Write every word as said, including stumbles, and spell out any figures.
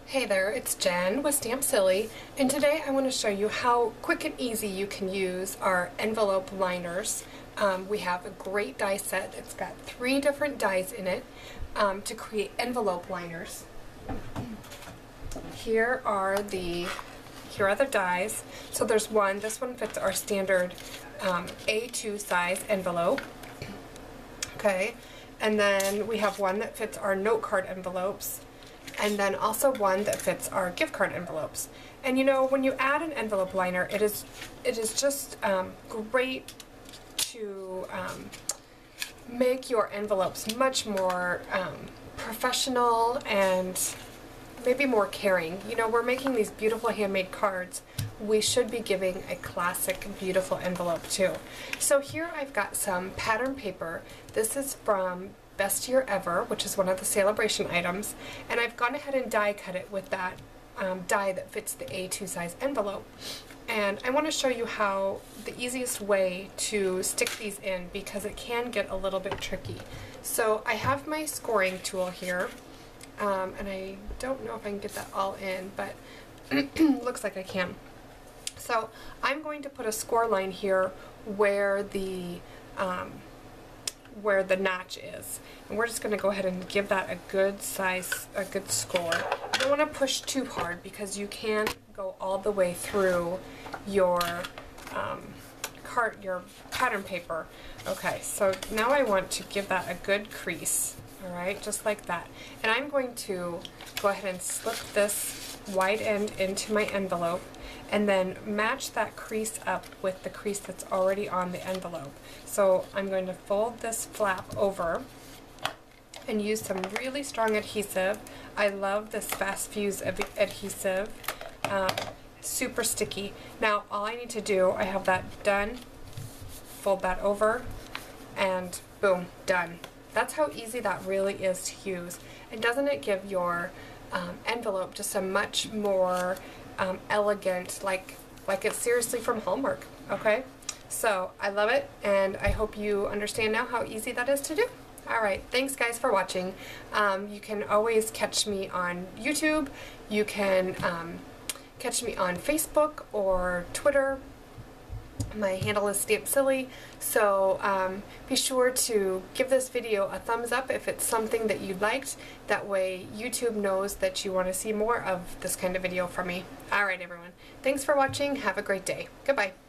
Hey there, it's Jen with Stamp Silly, and today I want to show you how quick and easy you can use our envelope liners. Um, we have a great die set. It's got three different dies in it um, to create envelope liners. Here are the here are the dies. So there's one. This one fits our standard um, A two size envelope. Okay, and then we have one that fits our note card envelopes. And then also one that fits our gift card envelopes. And you know, when you add an envelope liner, it is it is just um, great to um, make your envelopes much more um, professional and maybe more caring. You know, we're making these beautiful handmade cards. We should be giving a classic, beautiful envelope too. So here I've got some pattern paper. This is from Best Year Ever, which is one of the celebration items, and I've gone ahead and die cut it with that um, die that fits the A two size envelope. And I want to show you how the easiest way to stick these in, because it can get a little bit tricky. So I have my scoring tool here, um, and I don't know if I can get that all in, but looks like I can. So I'm going to put a score line here where the um, where the notch is, and we're just going to go ahead and give that a good size, a good score. You don't want to push too hard because you can go all the way through your um, cart, your pattern paper. Okay, so now I want to give that a good crease. All right, just like that. And I'm going to go ahead and slip this wide end into my envelope, and then match that crease up with the crease that's already on the envelope. So I'm going to fold this flap over and use some really strong adhesive. I love this fast fuse adhesive, um, super sticky. Now all I need to do, I have that done, fold that over, and boom, done. That's how easy that really is to use. And doesn't it give your um, envelope just a much more Um, elegant, like like it's seriously from Hallmark. Okay, so I love it, and I hope you understand now how easy that is to do. Alright, thanks guys for watching. Um, you can always catch me on YouTube. You can um, catch me on Facebook or Twitter. My handle is Stamp Silly, so um, be sure to give this video a thumbs up if it's something that you liked. That way YouTube knows that you want to see more of this kind of video from me. Alright everyone, thanks for watching. Have a great day. Goodbye.